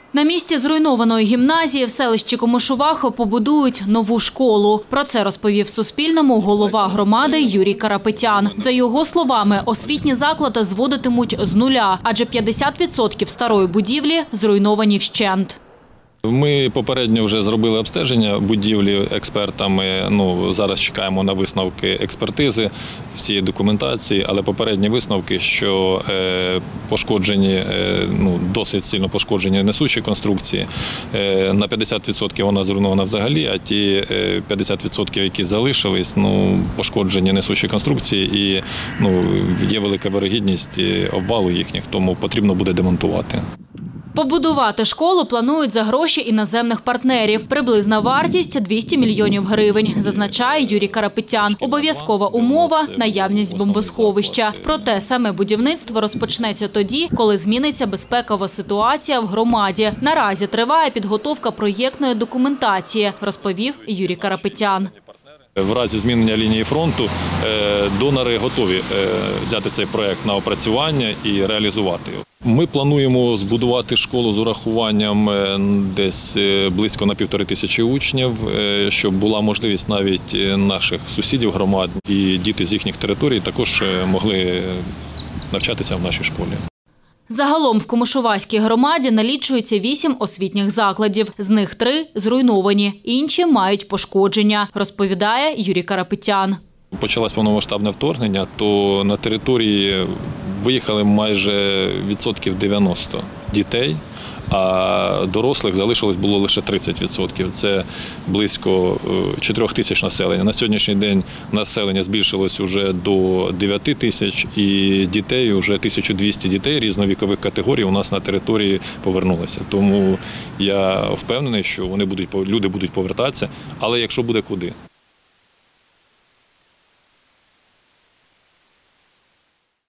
На місці зруйнованої гімназії в селищі Комишувахи побудують нову школу. Про це розповів Суспільному голова громади Юрій Карапетян. За його словами, освітні заклади зводитимуть з нуля, адже 50% старої будівлі зруйновані вщент. Ми попередньо вже зробили обстеження будівлі експертами. Зараз чекаємо на висновки експертизи, всі документації, але попередні висновки, що пошкоджені, досить сильно пошкоджені несучі конструкції. На 50% вона зруйнована взагалі, а ті 50%, які залишились, пошкоджені несучі конструкції і є велика вірогідність обвалу їхніх, тому потрібно буде демонтувати. Побудувати школу планують за гроші іноземних партнерів. Приблизна вартість – 200 мільйонів гривень, зазначає Юрій Карапетян. Обов'язкова умова – наявність бомбосховища. Проте саме будівництво розпочнеться тоді, коли зміниться безпекова ситуація в громаді. Наразі триває підготовка проєктної документації, розповів Юрій Карапетян. В разі змінення лінії фронту донори готові взяти цей проєкт на опрацювання і реалізувати його. Ми плануємо збудувати школу з урахуванням десь близько на 1500 учнів, щоб була можливість навіть наших сусідів громад і діти з їхніх територій також могли навчатися в нашій школі. Загалом в Комишувахській громаді налічується 8 освітніх закладів. З них 3 зруйновані, інші мають пошкодження, розповідає Юрій Карапетян. Почалось повномасштабне вторгнення, то на території виїхали майже 90% дітей, а дорослих залишилось було лише 30%. Це близько 4 тисяч населення. На сьогоднішній день населення збільшилось вже до 9 тисяч і дітей, вже 1200 дітей різновікових категорій у нас на території повернулося. Тому я впевнений, що люди будуть повертатися, але якщо буде куди.